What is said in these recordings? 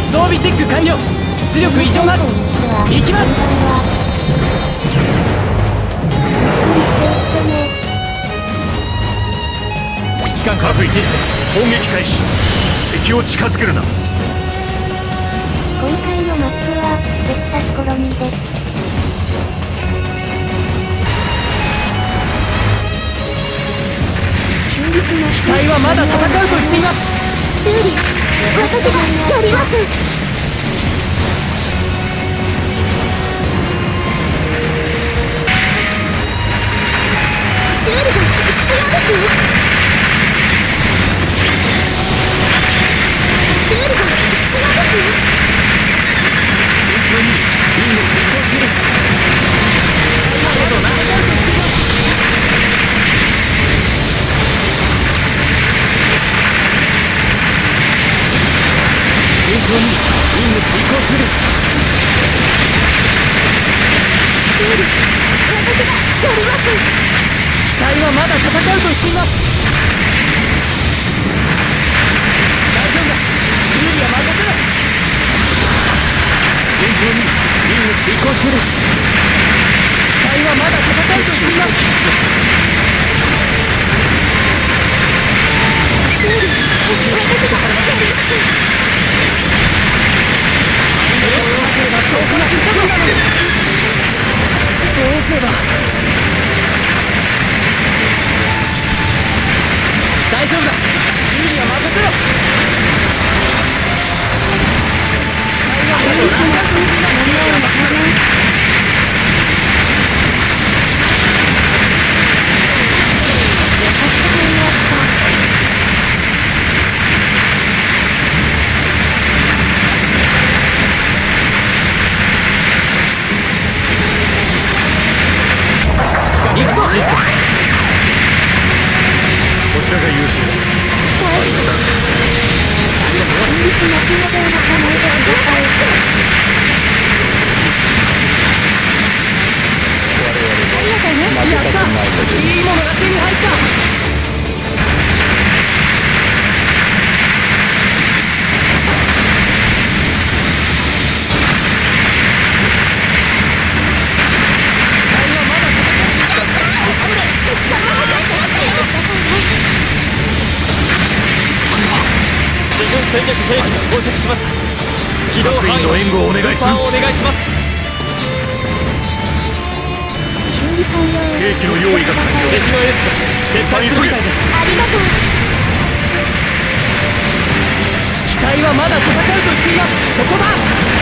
装備チェック完了。出力異常なし。行きます。 指揮官から指示です。砲撃開始。敵を近づけるな。 今回のマップはベクタスコロニーです。 機体はまだ戦うと言っています。 修理、私がやります。修理が必要ですよ。修理が必要ですよ。 順調に任務遂行中です。機体はまだ戦うと言っています。順調に任務遂行中です。 修理、私がやります。 機体はまだ戦うと言っています。大丈夫だ、修理は任せろ。順調に任務遂行中です。機体はまだ戦うと言っています。 修理、私がやります。 調査なきしたぞ。どうすれば。大丈夫だ、修理は任せろ。機体はまだ戦うと言っています。修理は任せろ。行くぞ。こちらが優勢だ。 大丈夫だ。ありがとう。ね。 やった、いいものが手に入った。戦略兵器が到着しました。機動範囲の援護をお願いします。お願いします。 兵器の用意が完了。 敵のエースが撤退するみたいです。 ありがとう。 機体はまだ戦うと言っています。そこだ。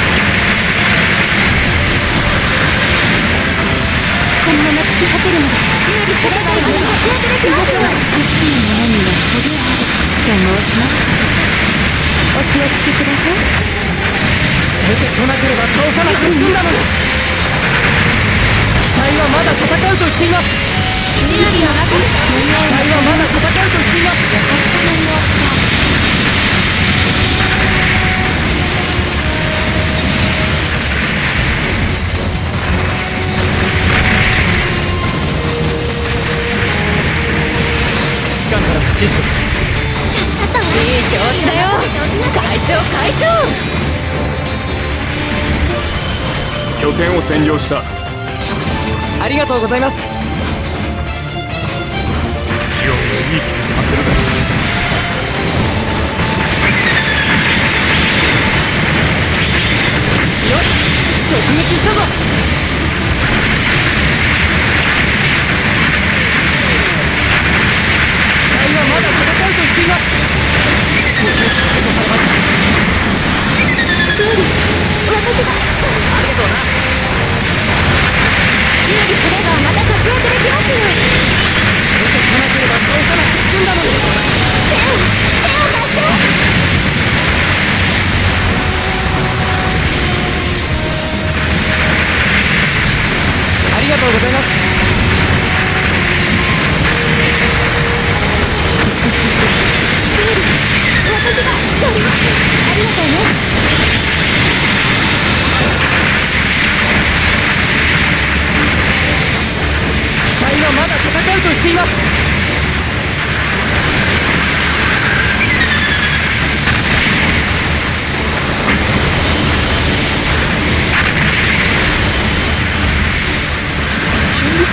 このまま突き果てるので修理すればまた活躍できますよ。美しいものにはトゲありと申しますか。お気をつけください。 出てこなければ倒さなくて済んだのに。機体はまだ戦うと言っています。 修理を任せて。 機体はまだ戦うと言っています。指揮官からの指示です。 いい調子だよ、会長。 拠点を占領した。 ありがとうございます。 気をいい気にさせるな。 よし、直撃したぞ。機体はまだ戦うと言っています。補給機解放されました。 修理、私が。 ありがとうな。 修理すればまた活躍できますよ。 出てこなければ倒さなくて済んだのに。 手を貸して。 ありがとうございます。 修理、私がやります。ありがとうね。 機体はまだ戦うと言っています。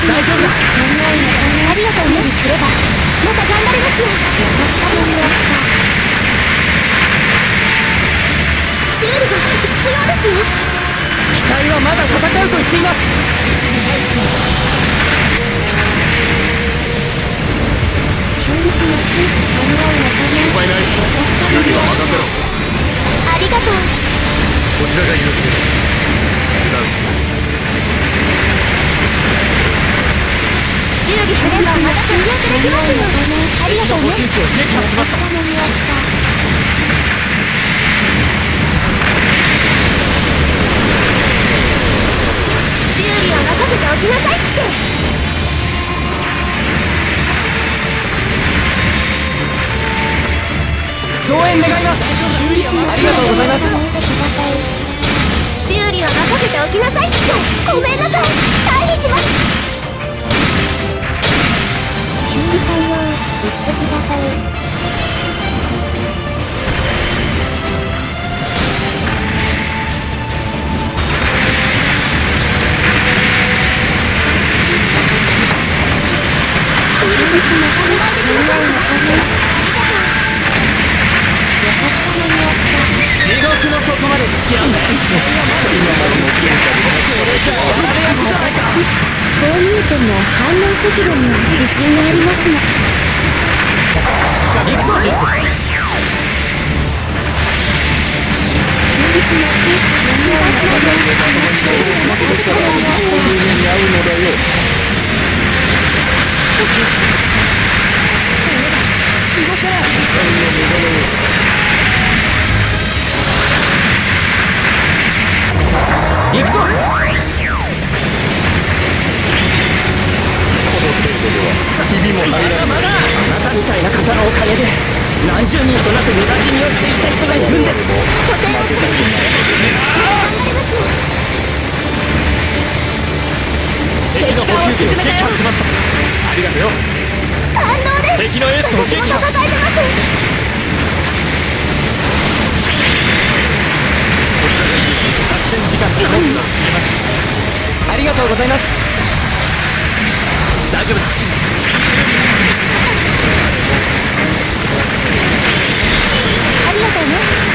大丈夫だ。 ありがとう。修理すればまた頑張れますよ。修理が必要ですよ。 機体はまだ戦うと言っています。一時退避します。 心配ない。修理は任せろ。 ありがとう。 こちらが許せる。 修理すればまた活躍できますよ。ありがとうね。 補給機を撃破しました。 修理は任せておきなさいって。 増援願います。修理はありがとうございます。 修理は任せておきなさいって。ごめんなさい。退避します。修理作業言ってください。修理物も考えてください。 地獄の底まで突き合うんだ。 こう見えても反応速度には自信がありますが。 行くぞシステム。 心配しないで。修理を任せてください。 に合うのだよ。 動けない。行くぞ。 この程度ではひびも入らない。 まだあなたみたいな方のおかげで何十人となく無駄死にをしていた人がいるんです。 拠点を修理すれば頑張れますよ。 敵の補給機を撃破しました。ありがとうよ。 感動です。 敵のエースを私も戦えてます。 作戦時間とコストが過ぎました。ありがとうございます。大丈夫だ。 ありがとうね。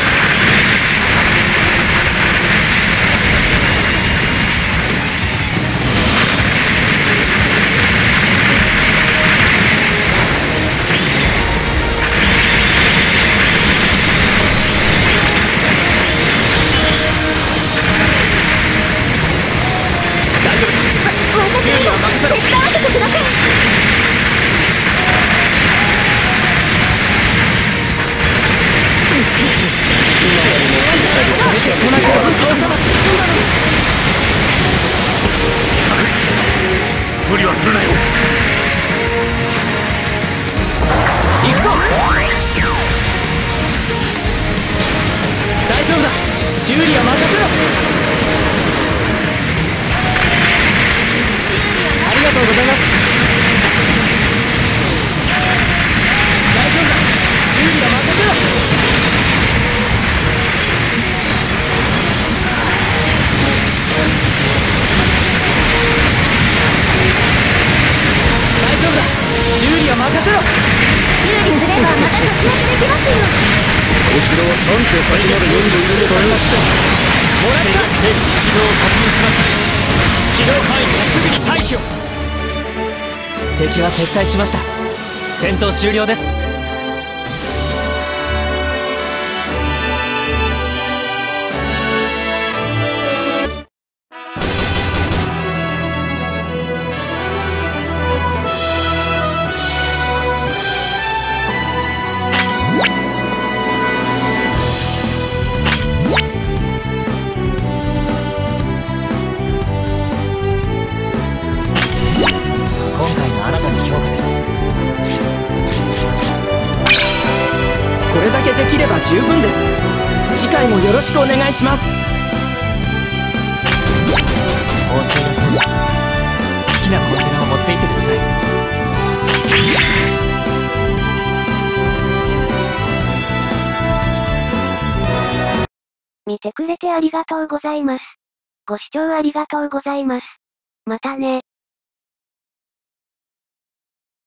私にも手伝わせてください。 来なければ倒さなくて済んだのに。 無理はするなよ。 行くぞ。大丈夫だ。修理は任せろ。ありがとうございます。大丈夫だ。修理は任せろ。大丈夫だ。修理は任せろ。 修理すればまた活躍できますよ。 こちらは3手先まで読んでいるのだよ。 もらった。軌道を確認しました。軌道範囲からすぐに退避を。敵は撤退しました。戦闘終了です。今回のあなたの評価です。これだけできれば十分です。次回もよろしくお願いします。報酬だそうです。好きなコンテナを持って行ってください。 見てくれてありがとうございます。ご視聴ありがとうございます。またね。